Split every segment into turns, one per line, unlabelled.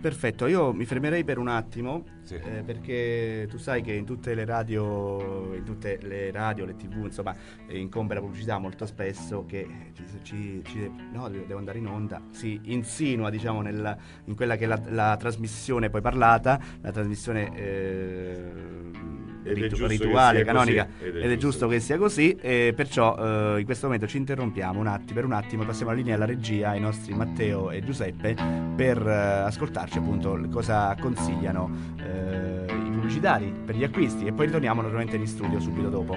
Perfetto, io mi fermerei per un attimo,
Sì.
perché tu sai che in tutte le radio, le TV, insomma, incombe la pubblicità molto spesso che no, devo andare in onda, si insinua, diciamo, in quella che è la trasmissione poi parlata, la trasmissione rituale, canonica, ed è giusto che sia così, perciò in questo momento ci interrompiamo per un attimo e passiamo la linea alla regia ai nostri Matteo e Giuseppe per ascoltarci appunto cosa consigliano i pubblicitari per gli acquisti, e poi ritorniamo naturalmente in studio subito dopo.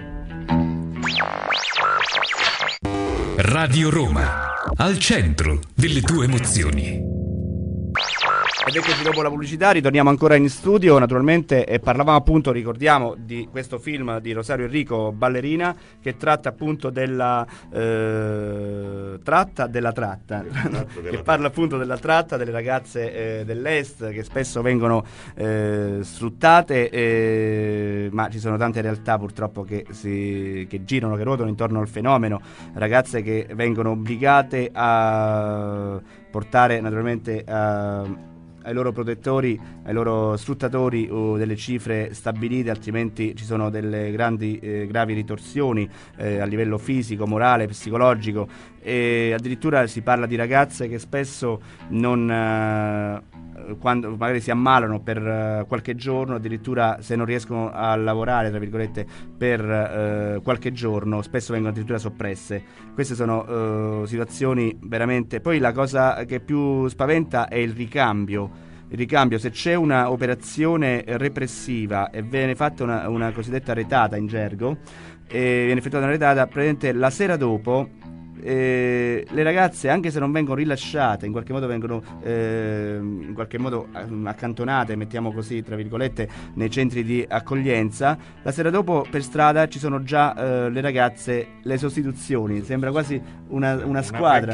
Radio Roma, al centro delle tue emozioni.
Ed eccoci dopo la pubblicità, ritorniamo ancora in studio naturalmente e parlavamo appunto, ricordiamo, di questo film di Rosario Enrico, Ballerina, che tratta appunto della tratta, che parla appunto della tratta delle ragazze dell'est che spesso vengono sfruttate, ma ci sono tante realtà purtroppo che girano, che ruotano intorno al fenomeno, ragazze che vengono obbligate a portare naturalmente ai loro protettori, ai loro sfruttatori delle cifre stabilite, altrimenti ci sono delle gravi ritorsioni a livello fisico, morale, psicologico, e addirittura si parla di ragazze che spesso quando magari si ammalano per qualche giorno, addirittura se non riescono a lavorare, tra virgolette, per qualche giorno, spesso vengono addirittura soppresse. Queste sono situazioni veramente... Poi la cosa che più spaventa è il ricambio. Se c'è una operazione repressiva e viene fatta una cosiddetta retata in gergo, viene effettuata una retata, praticamente la sera dopo le ragazze, anche se non vengono rilasciate, in qualche modo vengono accantonate, mettiamo così tra virgolette, nei centri di accoglienza, la sera dopo per strada ci sono già le ragazze, le sostituzioni, sembra quasi una squadra,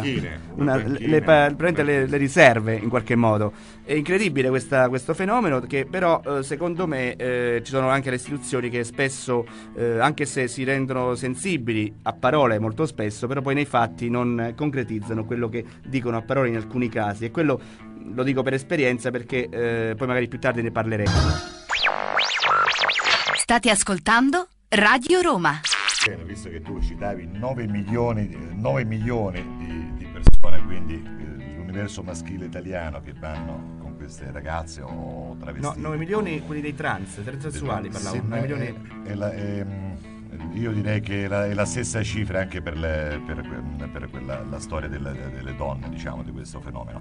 le riserve in qualche modo. È incredibile questo fenomeno, che però secondo me ci sono anche le istituzioni che spesso, anche se si rendono sensibili a parole molto spesso, però poi nei fatti non concretizzano quello che dicono a parole in alcuni casi, e quello lo dico per esperienza, perché poi magari più tardi ne parleremo.
State ascoltando Radio Roma.
Visto che tu citavi 9 milioni di persone, quindi l'universo maschile italiano che vanno con queste ragazze o travestite.
No, 9 milioni quelli dei transessuali parlavo.
Sì,
9 milioni...
io direi che è la stessa cifra anche per la storia delle donne, diciamo, di questo fenomeno.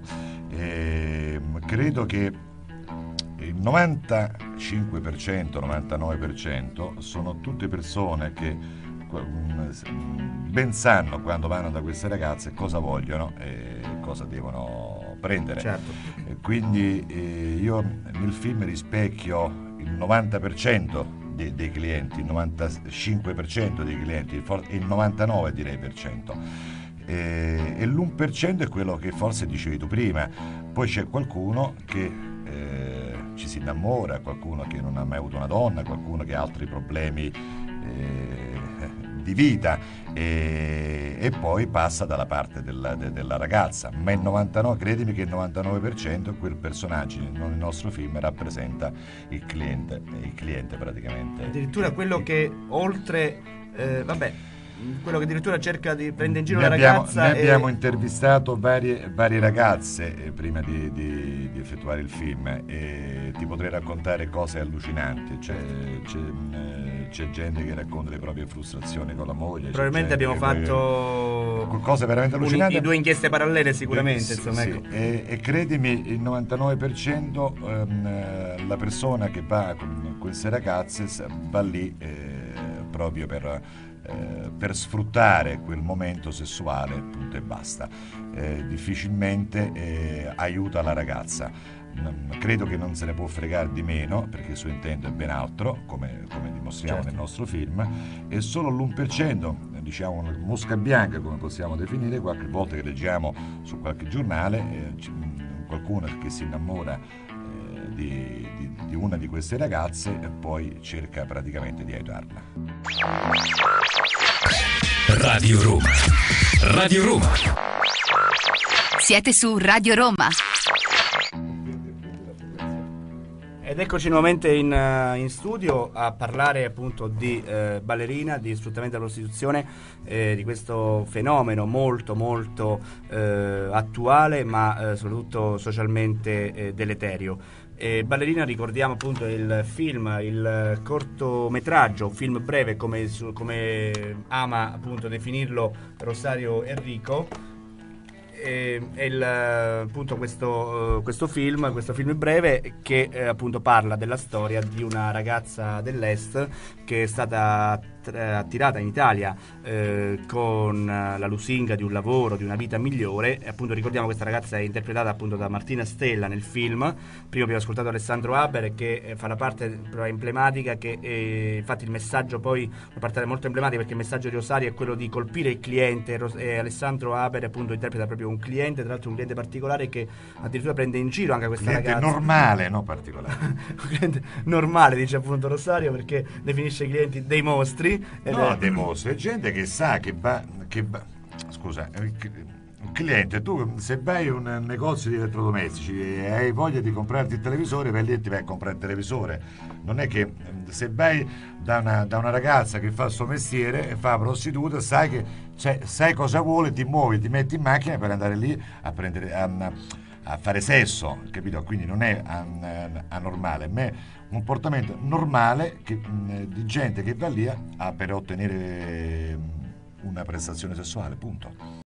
Credo che il 95%, 99% sono tutte persone che ben sanno, quando vanno da queste ragazze, cosa vogliono e cosa devono prendere.
Certo.
Quindi io nel film rispecchio il 90% dei clienti, il 95% dei clienti e il 99% direi per cento. E l'1% è quello che forse dicevi tu prima. Poi c'è qualcuno che ci si innamora, qualcuno che non ha mai avuto una donna, qualcuno che ha altri problemi di vita, e poi passa dalla parte della ragazza. Ma il 99%, credimi che il 99% quel personaggio nel nostro film rappresenta il cliente praticamente.
Addirittura quello che oltre quello che addirittura cerca di prendere in giro la ragazza.
Noi abbiamo intervistato varie ragazze prima di effettuare il film, e ti potrei raccontare cose allucinanti. C'è gente che racconta le proprie frustrazioni con la moglie.
Probabilmente abbiamo fatto
cose veramente allucinanti.
Due inchieste parallele sicuramente.
Sì. E credimi, il 99% la persona che va con queste ragazze va lì proprio per sfruttare quel momento sessuale, punto e basta. Difficilmente aiuta la ragazza. Credo che non se ne può fregare di meno, perché il suo intento è ben altro, come dimostriamo
certo.
nel nostro film, e solo l'1%, diciamo mosca bianca come possiamo definire, qualche volta che leggiamo su qualche giornale qualcuno che si innamora di una di queste ragazze e poi cerca praticamente di aiutarla.
Radio Roma. Radio Roma.
Siete su Radio Roma.
Ed eccoci nuovamente in studio a parlare appunto di ballerina, di sfruttamento della prostituzione, di questo fenomeno molto molto attuale, ma soprattutto socialmente deleterio. Ballerina, ricordiamo appunto il film, il cortometraggio, film breve come ama appunto definirlo Rosario Enrico. Appunto questo film breve che appunto parla della storia di una ragazza dell'est che è stata attirata in Italia con la lusinga di un lavoro, di una vita migliore. E appunto ricordiamo questa ragazza è interpretata appunto da Martina Stella nel film. Prima abbiamo ascoltato Alessandro Haber che fa la parte emblematica, che infatti il messaggio, poi una parte molto emblematica perché il messaggio di Rosario è quello di colpire il cliente, e Alessandro Haber appunto interpreta proprio un cliente, tra l'altro un cliente particolare che addirittura prende in giro anche questa
cliente
ragazza.
Normale, non particolare.
Un cliente normale, dice appunto Rosario, perché definisce i clienti dei mostri.
No, dei mostri, è gente che sa che va. Scusa, un cliente, tu se vai a un negozio di elettrodomestici e hai voglia di comprarti il televisore, vai lì e ti vai a comprare il televisore. Non è che se vai da una ragazza che fa il suo mestiere e fa prostituta, sai cosa vuole, ti muovi, ti metti in macchina per andare lì a prendere a fare sesso, capito? Quindi non è anormale, ma è un comportamento normale di gente che va lì per ottenere una prestazione sessuale, punto.